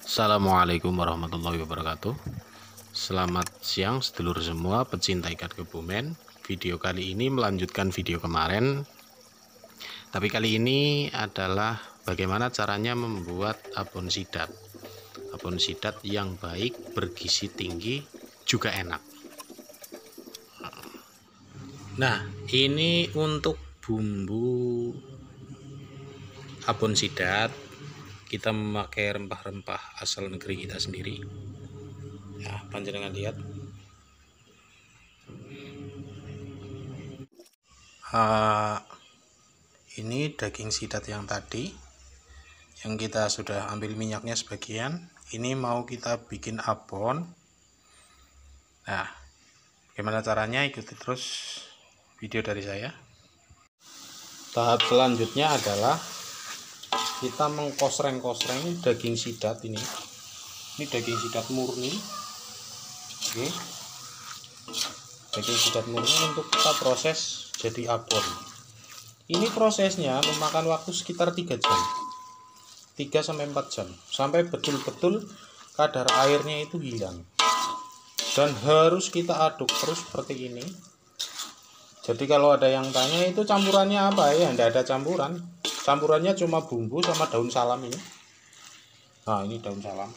Assalamualaikum warahmatullahi wabarakatuh. Selamat siang sedulur semua pecinta ikan kebumen. Video kali ini melanjutkan video kemarin, tapi kali ini adalah bagaimana caranya membuat abon sidat. Abon sidat yang baik, bergizi tinggi, juga enak. Nah, ini untuk bumbu abon sidat. Kita memakai rempah-rempah asal negeri kita sendiri. Ya, panjenengan lihat. Ini daging sidat yang tadi, yang kita sudah ambil minyaknya sebagian. Ini mau kita bikin abon. Nah, bagaimana caranya? Ikuti terus video dari saya. Tahap selanjutnya adalah kita mengkosreng-kosreng daging sidat ini. Ini daging sidat murni. Oke. Daging sidat murni untuk kita proses jadi abon. Ini prosesnya memakan waktu sekitar 3 jam. 3-4 jam sampai betul-betul kadar airnya itu hilang. Dan harus kita aduk terus seperti ini. Jadi kalau ada yang tanya itu campurannya apa ya? Tidak ada campuran. Campurannya cuma bumbu sama daun salam ini. Nah, ini daun salam.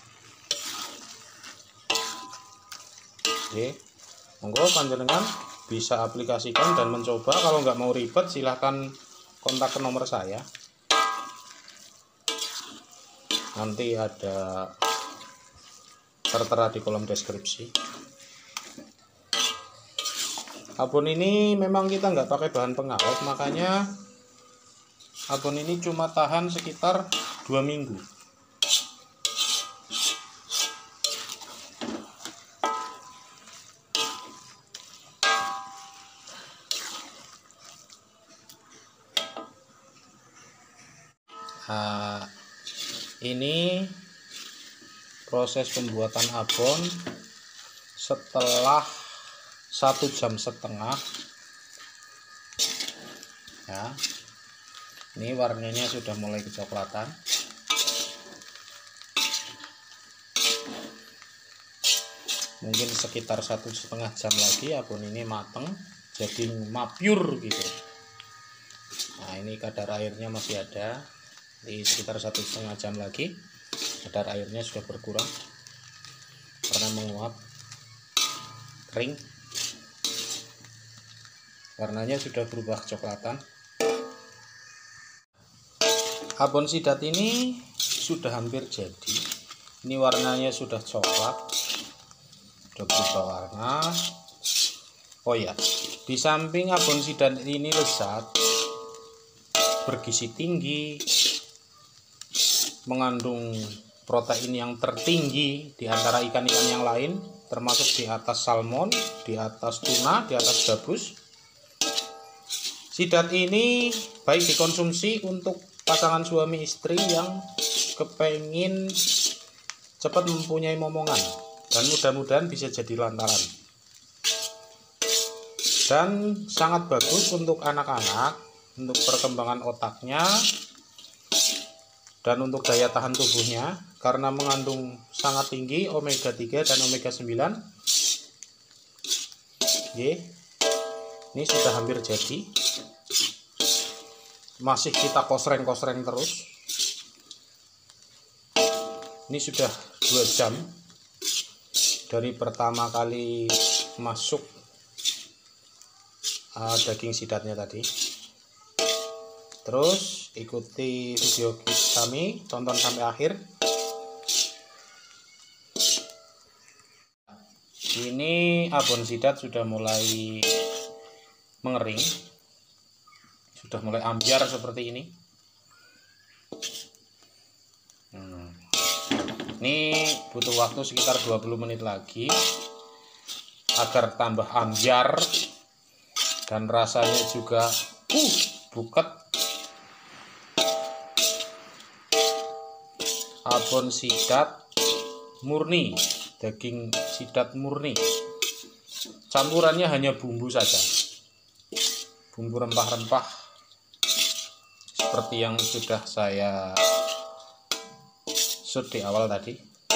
Oke, monggo panjenengan bisa aplikasikan dan mencoba. Kalau nggak mau ribet, silahkan kontak ke nomor saya. Nanti ada tertera di kolom deskripsi. Abon ini memang kita nggak pakai bahan pengawet, makanya abon ini cuma tahan sekitar 2 minggu. Nah, ini proses pembuatan abon setelah 1,5 jam ya. Ini warnanya sudah mulai kecoklatan. Mungkin sekitar 1,5 jam lagi abon ini mateng, jadi mapyur gitu. Nah, ini kadar airnya masih ada. Di sekitar 1,5 jam lagi kadar airnya sudah berkurang karena menguap, kering, warnanya sudah berubah kecoklatan. Abon sidat ini sudah hampir jadi. Ini warnanya sudah coklat, sudah berubah warna. Oh ya, di samping abon sidat ini lezat, bergizi tinggi, mengandung protein yang tertinggi di antara ikan-ikan yang lain, termasuk di atas salmon, di atas tuna, di atas gabus. Sidat ini baik dikonsumsi untuk pasangan suami istri yang kepengin cepat mempunyai momongan, dan mudah-mudahan bisa jadi lantaran. Dan sangat bagus untuk anak-anak, untuk perkembangan otaknya, dan untuk daya tahan tubuhnya, karena mengandung sangat tinggi omega 3 dan omega 9. Oke. Ini sudah hampir jadi. Masih kita kosreng-kosreng terus. Ini sudah 2 jam dari pertama kali masuk daging sidatnya tadi. Terus ikuti video kami, tonton sampai akhir. Ini abon sidat sudah mulai mengering, sudah mulai ambyar seperti ini. Ini butuh waktu sekitar 20 menit lagi agar tambah ambyar dan rasanya juga buket. Abon sidat murni, daging sidat murni. Campurannya hanya bumbu saja, bumbu rempah-rempah seperti yang sudah saya shoot di awal tadi.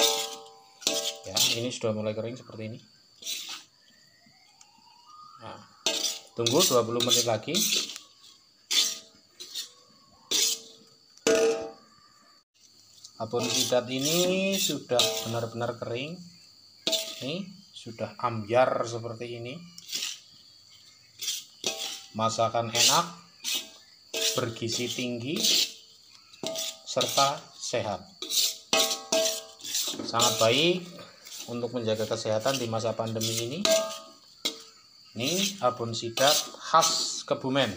Ya, ini sudah mulai kering seperti ini. Nah, tunggu 20 menit lagi. Abon sidat ini sudah benar-benar kering. Ini sudah ambyar seperti ini. Masakan enak, bergizi tinggi, serta sehat. Sangat baik untuk menjaga kesehatan di masa pandemi ini. Ini abon sidat khas Kebumen,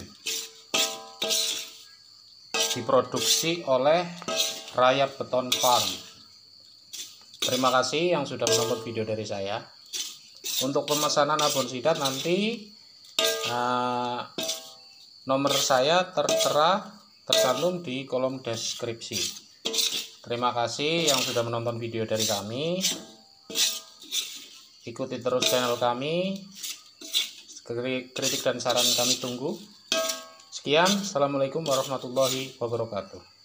diproduksi oleh Rayap Beton Farm. Terima kasih yang sudah menonton video dari saya. Untuk pemesanan abon sidat nanti nomor saya tertera tercantum di kolom deskripsi. Terima kasih yang sudah menonton video dari kami. Ikuti terus channel kami. Kritik dan saran kami tunggu. Sekian, assalamualaikum warahmatullahi wabarakatuh.